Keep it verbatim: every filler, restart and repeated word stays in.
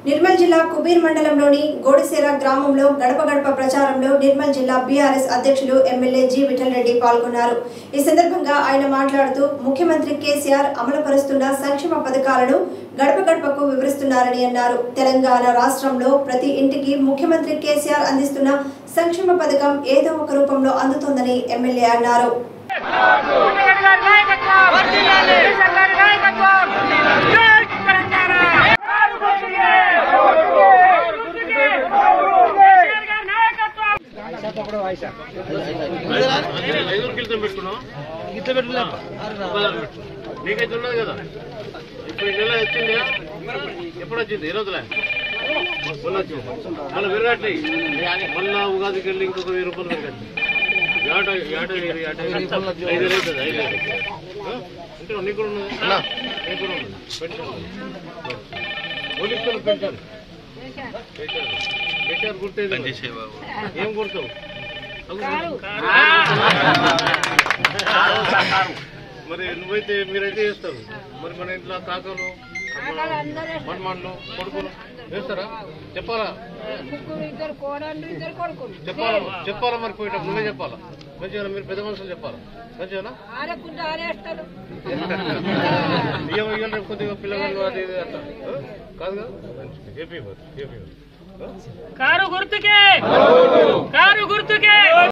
నిర్మల్ జిల్లా కుబీర్ మండలంలోని గోడిసేర గ్రామంలో గడప గడప ప్రచారంలో నిర్మల్ జిల్లా బీఆర్ఎస్ అధ్యక్షులు ఎమ్మెల్యే జి విఠల్ రెడ్డి పాల్గొన్నారు। ఈ సందర్భంగా ఆయన మాట్లాడుతూ ముఖ్యమంత్రి కేసీఆర్ అమలు పరుస్తున్న సంక్షేమ పథకాలను గడప గడపకు వివరిస్తున్నారని అన్నారు। తెలంగాణ రాష్ట్రంలో ప్రతి ఇంటికి ముఖ్యమంత్రి కేసీఆర్ అందిస్తున్న సంక్షేమ పథకం ఏదో ఒక రూపంలో అందుతోందని ఎమ్మెల్యే అన్నారు। నీకైతే ఉన్నది కదా ఇప్పుడు నెల వచ్చింది ఎప్పుడు వచ్చింది ఈ రోజులే మొన్న వచ్చింది మొన్న విరగట్లే మొన్న ఉగాదికి వెళ్ళి ఇంకొక వెయ్యి రూపాయలు విరగట్లే ఏట ఏట ఏట ఐదు వేలు అవుతుంది ఐదు వేలు అంటే నీకు కూడా ఉన్నది నీకు కూడా ఉన్నది పెన్షన్ పోలీసులు పెన్షన్ పెట్టారు పెట్టారు గుర్తేది ఏం గుర్తావు మరి నువ్వైతే మీరైతే చేస్తారు మరి మన ఇంట్లో కాకలు మన్మాన్లు కొడుకులు వేస్తారా చెప్పాలా చెప్పాలా చెప్పాలా మరి పోయేటప్పుడు నువ్వే చెప్పాలా మంచిగా మీరు పెద్ద మనుషులు చెప్పాలా మంచిగా బియ్యం ఇయ్యాలి రేపు కొద్దిగా పిల్లలు అది అట్లా కాదు కదా ఏపీ మరి ఏపీ కారు గుర్తుకే కారు గుర్తుకే